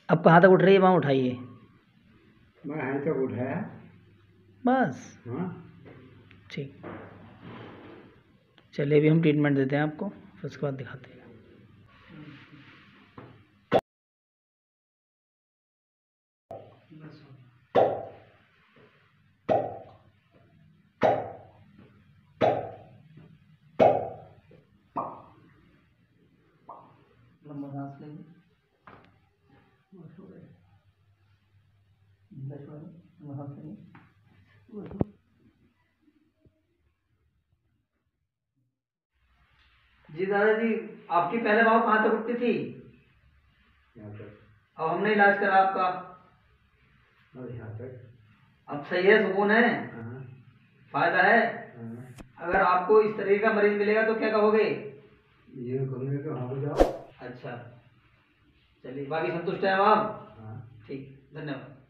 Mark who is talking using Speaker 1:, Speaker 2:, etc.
Speaker 1: अब कहाँ तक उठ रही है, वहाँ उठाइए।
Speaker 2: मैं यहीं तक उठाया
Speaker 1: बस।
Speaker 2: हाँ।
Speaker 1: ठीक, चलिए अभी हम ट्रीटमेंट देते हैं आपको, फिर उसके बाद दिखाते हैं। लंबा सांस लेंगे, बस हो गया। लंबा सांस लेंगे, बस हो। जी दादाजी, आपकी पहले भाव कहाँ तक उठती थी?
Speaker 2: यहाँ तक।
Speaker 1: अब हमने इलाज करा आपका,
Speaker 2: और यहाँ तक।
Speaker 1: अब सही है, सुकून है,
Speaker 2: हाँ।
Speaker 1: फायदा है।
Speaker 2: हाँ।
Speaker 1: अगर आपको इस तरीके का मरीज मिलेगा तो क्या कहोगे?
Speaker 2: ये कहूँगे तो हाँ हो जाओ।
Speaker 1: अच्छा, चलिए, बाकी संतुष्ट है आप?
Speaker 2: हाँ।
Speaker 1: ठीक, धन्यवाद।